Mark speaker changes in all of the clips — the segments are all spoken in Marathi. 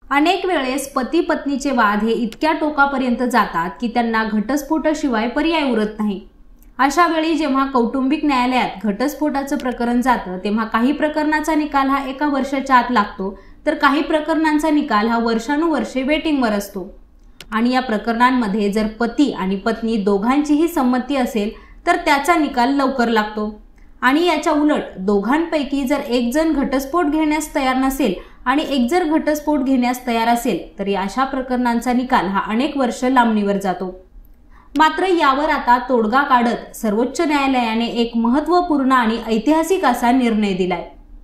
Speaker 1: अनेक वेळेस पती पत्नीचे वाद हे इतक्या टोकापर्यंत जातात की त्यांना घटस्फोटाशिवाय पर्याय उरत नाही। अशा वेळी जेव्हा कौटुंबिक न्यायालयात घटस्फोटाचं प्रकरण जातं तेव्हा काही प्रकरणाचा निकाल हा 1 वर्षाच्या आत लागतो, तर काही प्रकरणांचा निकाल हा वर्षानुवर्षे वेटिंगवर असतो। आणि या प्रकरणांमध्ये जर पती आणि पत्नी दोघांचीही संमती असेल तर त्याचा निकाल लवकर लागतो। आणि याच्या उलट दोघांपैकी जर एक जण घटस्फोट घेण्यास तयार नसेल आणि एक जर घटस्फोट घेण्यास तयार असेल तर अशा प्रकरणांचा निकाल हा अनेक वर्ष लांबणीवर जातो। मात्र यावर आता तोडगा काढत सर्वोच्च न्यायालयाने एक महत्त्वपूर्ण आणि ऐतिहासिक असा निर्णय दिलाय।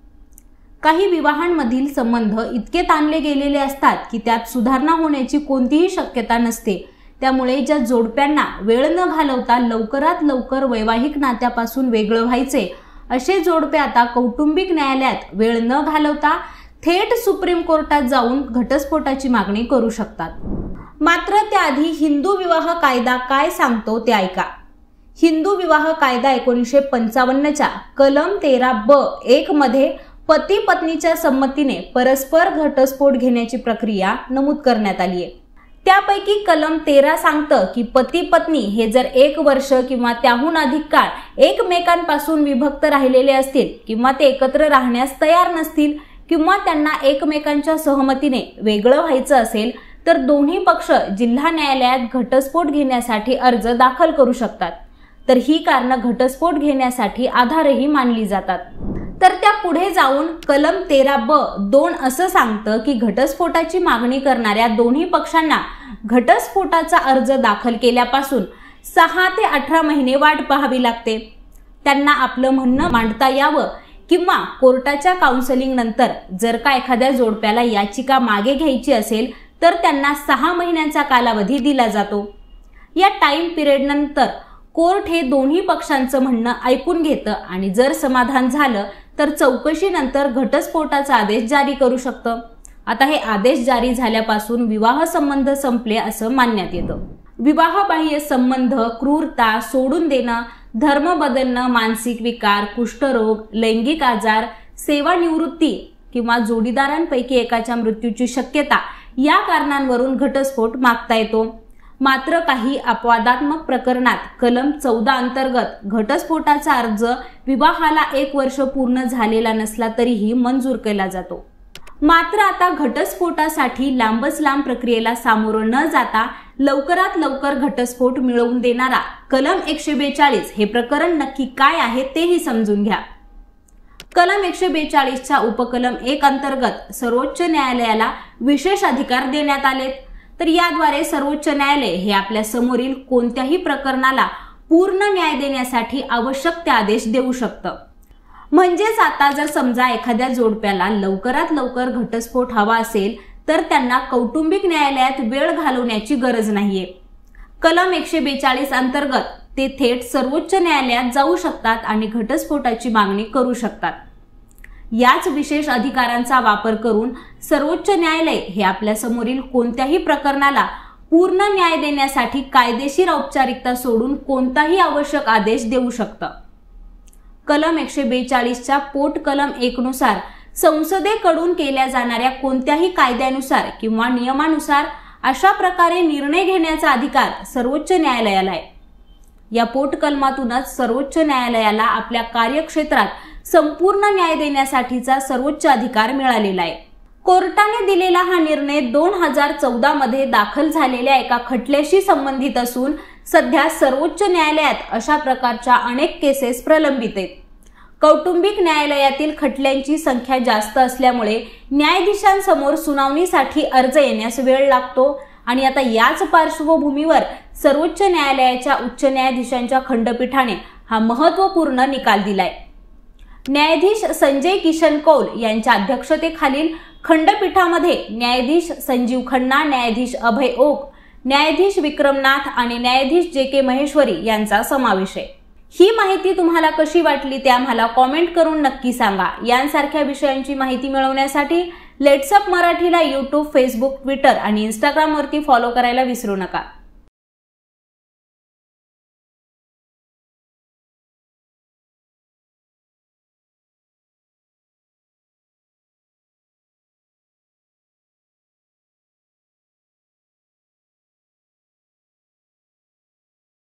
Speaker 1: काही विवाहांमधील संबंध इतके ताणले गेलेले असतात की त्यात सुधारणा होण्याची कोणतीही शक्यता नसते। त्यामुळे ज्या जोडप्यांना वेळ न घालवता लवकरात लवकर वैवाहिक नात्यापासून वेगळं व्हायचे असे जोडपे आता कौटुंबिक न्यायालयात वेळ न घालवता थेट सुप्रीम कोर्टात जाऊन घटस्फोटाची मागणी करू शकतात। मात्र त्याआधी हिंदू विवाह कायदा काय सांगतो ते ऐका। हिंदू विवाह कायदा 1955च्या कलम 13(ब)(1) मध्ये पती पत्नीच्या संमतीने परस्पर घटस्फोट घेण्याची प्रक्रिया नमूद करण्यात आली आहे। त्यापैकी कलम 13 सांगतं की पती पत्नी हे जर 1 वर्ष किंवा त्याहून अधिक काळ एकमेकांपासून विभक्त राहिलेले असतील किंवा ते एकत्र राहण्यास तयार नसतील किंवा त्यांना एकमेकांच्या सहमतीने वेगळं व्हायचं असेल तर दोन्ही पक्ष जिल्हा न्यायालयात घटस्फोट घेण्यासाठी अर्ज दाखल करू शकतात। तर ही कारणं घटस्फोट घेण्यासाठी आधारही मानली जातात। तर त्या पुढे जाऊन कलम 13(ब)(2) असं सांगतं की घटस्फोटाची मागणी करणाऱ्या दोन्ही पक्षांना घटस्फोटाचा अर्ज दाखल केल्यापासून 6 ते 18 महिने वाट पाहावी लागते। त्यांना आपलं म्हणणं मांडता यावं किंवा कोर्टाच्या काउन्सिलिंग नंतर जर का एखाद्या जोडप्याला याचिका मागे घ्यायची असेल तर त्यांना 6 महिन्यांचा कालावधी दिला जातो। या टाइम पिरियड नंतर कोर्ट हे दोन्ही पक्षांचं म्हणणं ऐकून घेतं आणि जर समाधान झालं तर चौकशीनंतर घटस्फोटाचा आदेश जारी करू शकतं। आता हे आदेश जारी झाल्यापासून विवाह संबंध संपले असं मानण्यात येतं। विवाहबाह्य संबंध, क्रूरता, सोडून देणं, धर्म बदलणं, मानसिक विकार, कुष्ठरोग, लैंगिक आजार, सेवानिवृत्ती किंवा जोडीदारांपैकी एकाच्या मृत्यूची शक्यता या कारणांवरून घटस्फोट मागता येतो। मात्र काही अपवादात्मक प्रकरणात कलम 14 अंतर्गत घटस्फोटाचा अर्ज विवाहाला 1 वर्ष पूर्ण झालेला नसला तरीही मंजूर केला जातो। मात्र आता घटस्फोटासाठी लांबच लांब प्रक्रियेला सामोरं न जाता लवकरात लवकर घटस्फोट मिळवून देणारा कलम 142 हे प्रकरण नक्की काय आहे तेही समजून घ्या। कलम 142च्या उपकलम 1 अंतर्गत सर्वोच्च न्यायालयाला विशेष अधिकार देण्यात आलेत। तर याद्वारे सर्वोच्च न्यायालय हे आपल्या समोरील कोणत्याही प्रकरणाला पूर्ण न्याय देण्यासाठी आवश्यक ते आदेश देऊ शकतं। म्हणजेच आता जर समजा एखाद्या जोडप्याला लवकरात लवकर घटस्फोट हवा असेल तर त्यांना कौटुंबिक न्यायालयात वेळ घालवण्याची गरज नाहीये। कलम 142 अंतर्गत ते थेट सर्वोच्च न्यायालयात जाऊ शकतात आणि घटस्फोटाची मागणी करू शकतात। याच विशेष अधिकारांचा वापर करून सर्वोच्च न्यायालय हे आपल्या समोरील कोणत्याही प्रकरणाला पूर्ण न्याय देण्यासाठी कायदेशीर औपचारिकता सोडून कोणताही आवश्यक आदेश देऊ शकतं। कलम 142च्या पोट कलम 1 नुसार संसदेकडून केल्या जाणाऱ्या कोणत्याही कायद्यानुसार किंवा नियमानुसार अशा प्रकारे निर्णय घेण्याचा अधिकार सर्वोच्च न्यायालयाला आहे। या पोट कलमातूनच सर्वोच्च न्यायालयाला आपल्या कार्यक्षेत्रात संपूर्ण न्याय देण्यासाठीचा सर्वोच्च अधिकार मिळालेला आहे। कोर्टाने दिलेला हा निर्णय 2014 मध्ये दाखल झालेल्या एका खटल्याशी संबंधित असून सध्या सर्वोच्च न्यायालयात अशा प्रकारच्या अनेक केसेस प्रलंबित आहेत। कौटुंबिक न्यायालयातील खटल्यांची संख्या जास्त असल्यामुळे न्यायाधीशांसमोर सुनावणीसाठी अर्ज येण्यास वेळ लागतो आणि आता याच पार्श्वभूमीवर सर्वोच्च न्यायालयाच्या उच्च न्यायाधीशांच्या खंडपीठाने हा महत्त्वपूर्ण निकाल दिलाय। न्यायाधीश संजय किशन कौल यांच्या अध्यक्षतेखालील खंडपीठामध्ये न्यायाधीश संजीव खन्ना, न्यायाधीश अभय ओक, न्यायाधीश विक्रमनाथ आणि न्यायाधीश JK महेश्वरी यांचा समावेश आहे। ही माहिती तुम्हाला कशी वाटली ते आम्हाला कॉमेंट करून नक्की सांगा। यांसारख्या विषयांची माहिती मिळवण्यासाठी लेट्स अप मराठीला YouTube, Facebook, Twitter आणि Instagram वरती फॉलो करायला विसरू नका।